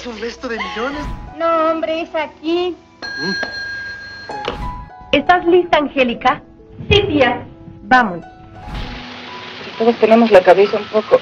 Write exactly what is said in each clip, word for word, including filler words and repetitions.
un resto de millones. No, hombre, es aquí. Mm. ¿Estás lista, Angélica? Sí, tía. Vamos. Todos tenemos la cabeza un poco.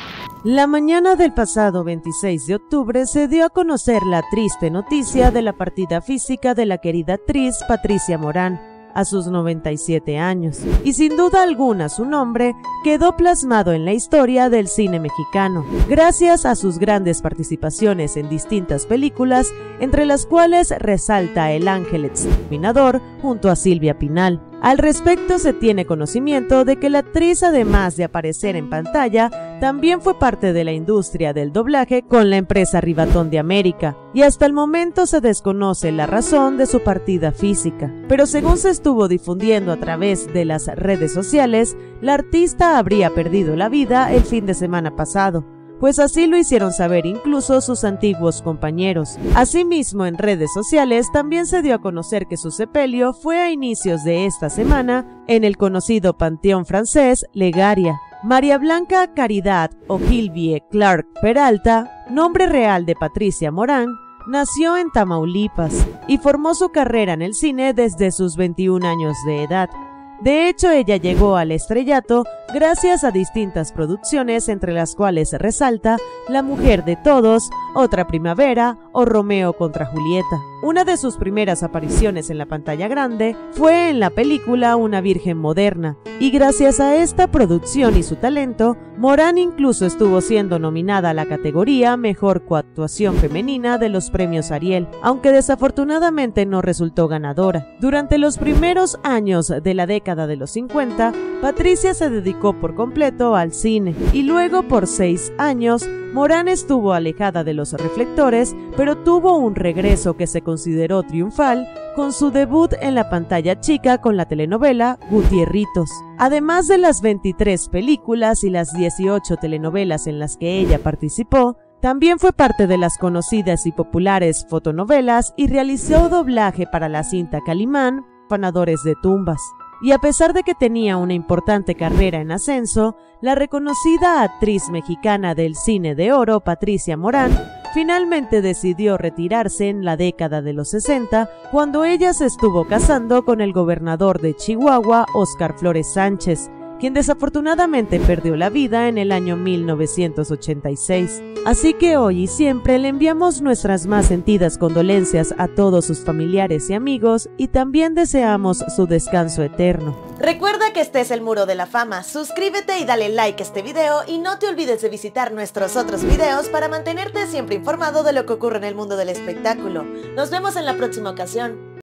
La mañana del pasado veintiséis de octubre se dio a conocer la triste noticia de la partida física de la querida actriz Patricia Morán, a sus noventa y siete años, y sin duda alguna su nombre quedó plasmado en la historia del cine mexicano, gracias a sus grandes participaciones en distintas películas, entre las cuales resalta El Ángel Exterminador junto a Silvia Pinal. Al respecto se tiene conocimiento de que la actriz, además de aparecer en pantalla, también fue parte de la industria del doblaje con la empresa Rivatón de América, y hasta el momento se desconoce la razón de su partida física. Pero según se estuvo difundiendo a través de las redes sociales, la artista habría perdido la vida el fin de semana pasado, pues así lo hicieron saber incluso sus antiguos compañeros. Asimismo, en redes sociales también se dio a conocer que su sepelio fue a inicios de esta semana en el conocido panteón francés Legaria. María Blanca Caridad Ogilvie Clark Peralta, nombre real de Patricia Morán, nació en Tamaulipas y formó su carrera en el cine desde sus veintiún años de edad. De hecho, ella llegó al estrellato gracias a distintas producciones, entre las cuales resalta La mujer de todos, Otra primavera o Romeo contra Julieta. Una de sus primeras apariciones en la pantalla grande fue en la película Una virgen moderna, y gracias a esta producción y su talento, Morán incluso estuvo siendo nominada a la categoría Mejor Coactuación Femenina de los premios Ariel, aunque desafortunadamente no resultó ganadora. Durante los primeros años de la década de los cincuenta, Patricia se dedicó por completo al cine, y luego por seis años, Morán estuvo alejada de los reflectores, pero tuvo un regreso que se consideró triunfal con su debut en la pantalla chica con la telenovela Gutierritos. Además de las veintitrés películas y las dieciocho telenovelas en las que ella participó, también fue parte de las conocidas y populares fotonovelas y realizó doblaje para la cinta Calimán, Profanadores de tumbas. Y a pesar de que tenía una importante carrera en ascenso, la reconocida actriz mexicana del cine de oro, Patricia Morán, finalmente decidió retirarse en la década de los sesenta, cuando ella se estuvo casando con el gobernador de Chihuahua, Óscar Flores Sánchez, quien desafortunadamente perdió la vida en el año mil novecientos ochenta y seis. Así que hoy y siempre le enviamos nuestras más sentidas condolencias a todos sus familiares y amigos, y también deseamos su descanso eterno. Recuerda que este es el Muro de la Fama, suscríbete y dale like a este video, y no te olvides de visitar nuestros otros videos para mantenerte siempre informado de lo que ocurre en el mundo del espectáculo. Nos vemos en la próxima ocasión.